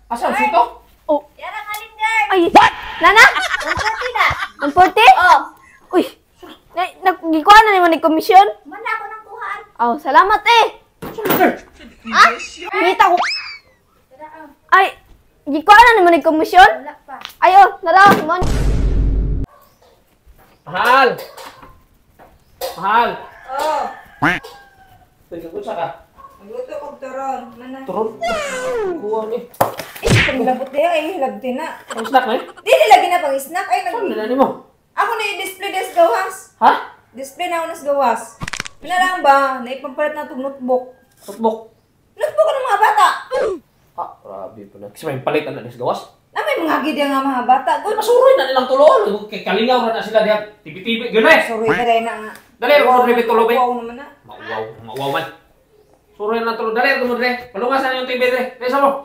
Asa sito? Oh. Yara kalin girl. Ay, what? Nana? 140 na. 140? Oh. Uy, nagikuha na naman ni komisyon? Mana ako nang kuhaan. Oh, salamat eh. Ah? Kita ko. Ay, gikuha na naman ni komisyon? Wala pa. Ayo, nara, mon. Mahal! Mahal! Oh. Nagkakunsa ka? Magluto og turon. Mana? Turon? Kuha ni. Kung labot niya ay hilabti na. Ang snack na eh? Dili lagi na pang snack ay Saan nag. na mo? Ako na i-display des gawas. Ha? Display na ako nas gawas. Pinalang ba? Naipampalit na itong notebook. Notebook? Notebook ng mga bata. Ah, grabe po na. Kasi may palit na sa gawas. Na may mga gidya nga mga bata. Uy, masuroy na nilang tulol. Kalingaw na sila diyan. Tibi-tibi. Gano'n eh. Sorry na rin na nga. Dali, ako rin tuloy. Wow naman na. Mauwaw. Mauwaw man. Suroy na tulol. Dali, ako rin. Palungasan yung TV rin. Resa mo.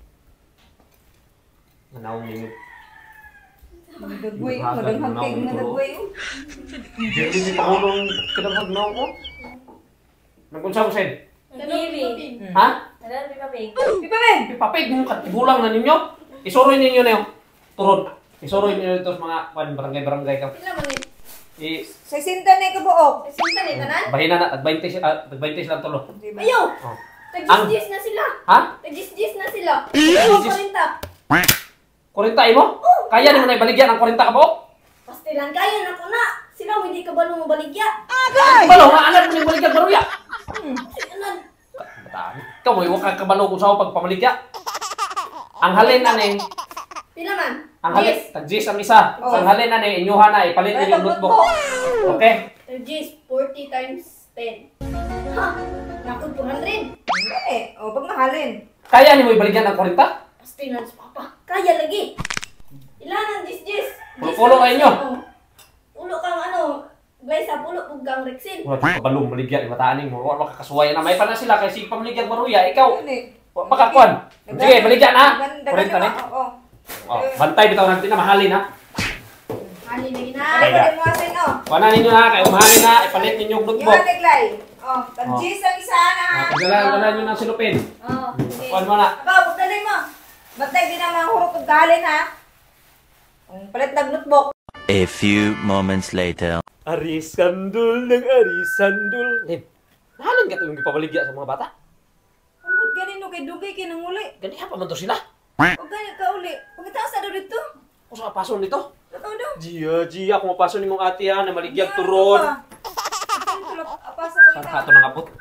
Manawang ninyo. Madagway. Madang hagkig na dagway. Hindi ni Pangulong kinamag na ako. Nagpunsa mo sa'yo? Nagiri. Ha? Talan, pipapig. Pipapig! Pipapig yung katigulang na ninyo. Isuroy ninyo na yung turon. Isuroy ninyo ito sa mga barangay-barangay ka. Pila man eh. 60 I na yung kabuok. 60 na yung tanan? bahina na, tag-20 silang tulo. Ayaw! Oh. Tag-10 na sila. Ha? Tag-10 na sila. Ayaw, 40. 40 mo? Kaya naman na ibaligyan ang 40 ka po? Pastilan kaya na ko na. Sila hindi ka ba nung mabaligya? Balo, nga alam mo yung baligyan baruya. Ano? Bataan. Ikaw mo, iwag ka kabalo kung saan pagpamaligya. Ang halin na ni, Pila man? ang halin, tag-G's ang isa. Oh. Ang halin na ni, inyuha na, ipalit niyo yung notebook. Okay? Tag-10, 40 times 10. Ha? Nakod 400. Hindi. O, pag mahalin. Kaya ni mo ibaligyan ang 40? Pastilan sa papa. Kaya lagi. Ilan ang 10? Pulo kayo nyo. Pulo kang ano, guys, sa pulo pug kang Rexin. Wala ka kabalong maligyan, imataaning mo. Wala makakasuwayan na. May pa na sila kasi pamaligyan baruya. Ikaw, makakuan. Sige, baligyan ha. 40 na. Oh, bantay bitaw natin na mahalin ha. Halin lagi na. Halin mo asin o. Kuha ninyo ha, kayo mahalin ha. Ipalit ninyo yung Yung notebook. aleglay. O, tag-10 ang isa na. Pagdala nyo ng silupin. O, sige. Kuha mo na. Aba, pagdalay mo. Bantay din ang mga hurot kong galin ha. Palit ng notebook. A few moments later. Arisandul ng arisandul. Len, nahalin ka ito yung ipabaligya sa mga bata? Ang ganin no kay Dugay kay nanguli. Ganyan pa man to sila. Huwag ganyan ka uli. Pagkataas na daw dito. Kung sa kapason dito. Totoo daw. Gia, kung mapason ni mong ate ha, na maligyag turon. Apasa ko Saan ka ito ng apot?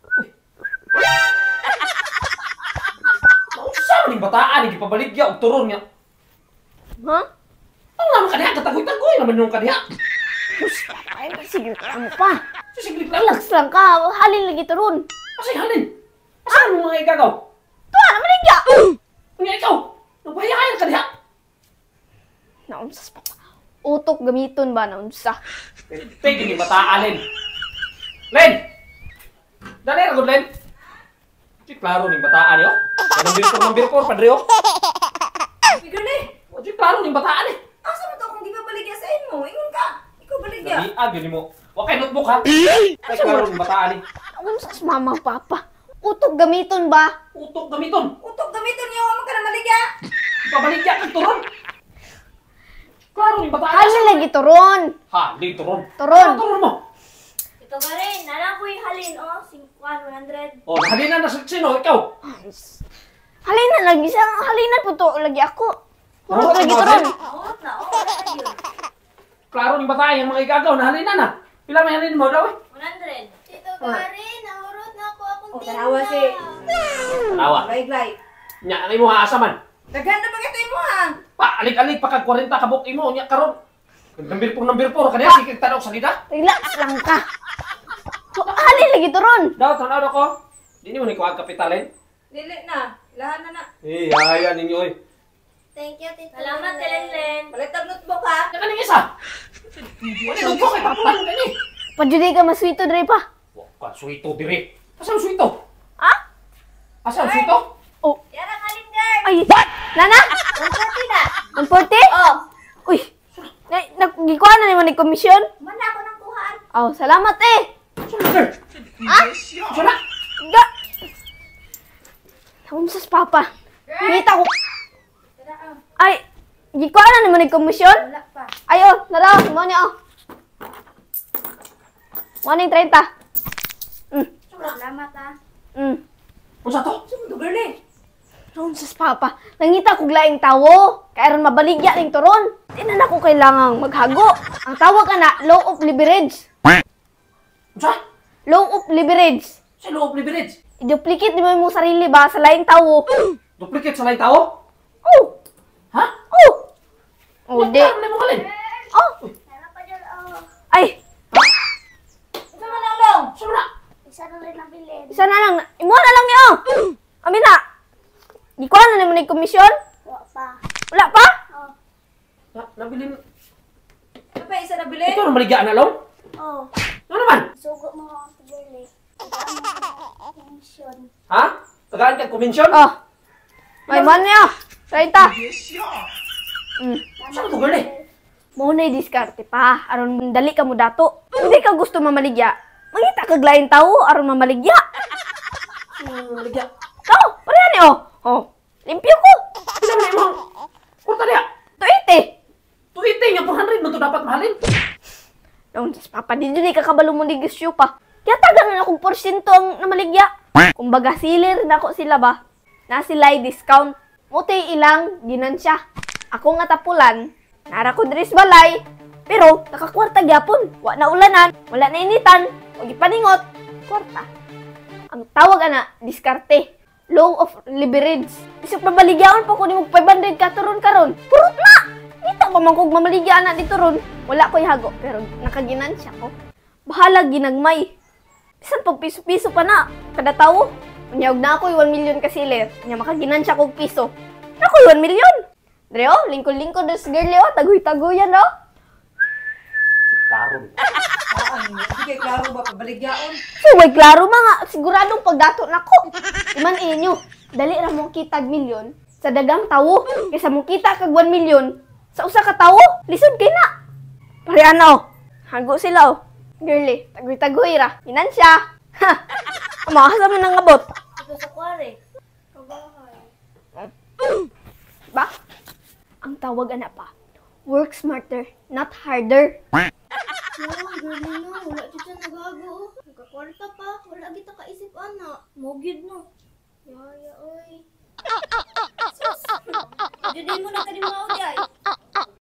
Nausa mo yung bataan, hindi pabaligya o turon niya. Ha? Ang naman kaniha, katagoy-tagoy naman yung kaniha. Ay, sige lang pa. Sisiglit lang. Relax lang ka. Halin lagi turon. Kasi halin. Asan mo mga igagaw? Tuwa naman niya. Nga ikaw, nagbayayan ka niya. Naunsa pa. Utok gamiton ba naunsa? Pwede ni bataan, Len. Len! Dali, ragod, Len. Di klaro ni bataan, yo. Nang birkor, padre, yo. Bigyan eh. Di klaro ni bataan, eh. Asa mo to kung di ba baligya sa inyo? Ingon ka. Ikaw baligya. Nabiag, yun mo. Huwag kayo notebook, ha? Di klaro ni bataan, eh. Naunsa sa mama papa. Utok gamiton ba? Utok gamiton. Utok gamiton niyo. Huwag ka na maligya. Ipabaligya kang turon. Klaro ni bataan. Halin lagi turon. Ha, di turon. Turon. Ano turon mo? Ito ka rin. Nala ko yung halin. O, 100. Oh, nahalinan na sino, ikaw. Halin na lagi siya. Halin na po to lagi ako. Utok Urot lagi mo, turon. Len. Awat na. O, wala na yun. Klaro ni bataan, yung mga igagaw, nahalinan na. Pila may halin mo daw, eh. 100. Ito ka rin. Nahurot na ako akong tinda. tanawa si. Tanawa. Glay. Nya, ano mo ha, asaman? Daghan na mga ito mo ha. Pa, alig-alig pa kag 40 kabuk imo nya karon. Nambirpor kaniya sikig tanong salida. Relax lang ka. Halin lagi turon. Daw tanaw ko. Dini mo ni kuha kapitalin. Dili na. Lahan na na. Eh, haya ninyo oy. Thank you, Tito. Salamat, Len. Palit ang notebook ha. Nya kaning isa. Wala nang ko kay tapulan kani. Pajuday ka maswito dre pa. Wa ka suito dire. Asa suito? Ha? Asa suito? Oh. Yara kalin girl. Ay, Nana? 140 na. 140? Oh. Uy, nagikuha na naman ni komisyon? Mana ako nang kuhaan. Oh, salamat eh. Ha? Sala. Ga. Naunsa sa papa. Ngita ko. Tara ah. Ay, gikuha na naman yung komisyon? Wala pa. Ayo, nara, mo ni oh. Morning 30. Salamat ah. Unsa to? Sundo girl. Ron sus papa, nangita ko laing tawo. Kaya ron mabaligya ning turon. Di na ako kailangang maghago. Ang tawag ana, law of leverage. Unsa? Law of leverage. Sa loob leverage. I-duplicate mo yung sarili ba sa laing tawo. Duplicate sa lain tao? Oh, Ha? oh. Oh, di. Ano mo kalin? Oh, Tara pa dyan oh. ay, Isa man lang lang. Sumra. Isa na rin nabilin. isa na lang. Imo na lang niyo. Ami na. Gikuha na naman yung komisyon? Wala pa. Wala pa? Oh. Nabilin. Ano pa isa nabili? Ito na maligya na long? Oh. Ano naman? Sugo mo ako sa girl. Tension. Ha? Tagaan ka komisyon? Oh. May man niyo. 30. Saan to girl eh? Muna diskarte pa. Aron dali ka mo dato. Hindi ka gusto mamaligya. Mangita kag lain tawo aron mamaligya. Maligya. Oh, pareha ni oh. Oh, limpyo ko. Pila man imong? Kurta niya. 280. Tuwite nga 400 man to dapat mahalin. Daon sa papa, di dyan kakabalo mo ligisyo pa. Kaya tagan na akong porsyento ang namaligya. Kumbaga, silir na ako sila ba? Na sila discount. Muti ilang, ginansya. Ako nga tapulan, nara ko dres balay. Pero, nakakwarta gyapon. Wa na ulanan, wala na initan, wag ipaningot, kwarta. Ang tawag ana, diskarte. Law of leverage. Isip mabaligyaon pa ko ni mo 500 katuron karon. Purot na! Ito pa man kog mamaligya na dito ron. Wala ko ihago, pero nakaginansya ko. Bahala ginagmay. Bisan pag piso-piso pa na, kada tawo. Unyawag na ako 1 million kasilir. Nya makaginansya kog piso. Ako 1 million. Dre oh, lingkod-lingkod dos girlie oh, tagoy-tagoyan oh. Klaro. Sige, klaro ba pabaligyaon? So, way klaro mga, siguradong pagdato na ko. Iman inyo, dali ra mong kitag milyon sa dagang tawo. Kaysa mong kita kag 1 million sa usa ka tawo, lisod kay na. Pare ano, hago sila oh. Girlie, tagoy-tagoy ra. Inansya. Ha, amasa mo nang abot. Ito sa kware. Kabahay. Ba? Ang tawag ana pa, work smarter, not harder. No, girl na. Wala dito nagago. Nagkakwarta pa. Wala kita kaisip ana. Mogid no. Yaya, oy. Jadi mo na ka di mao,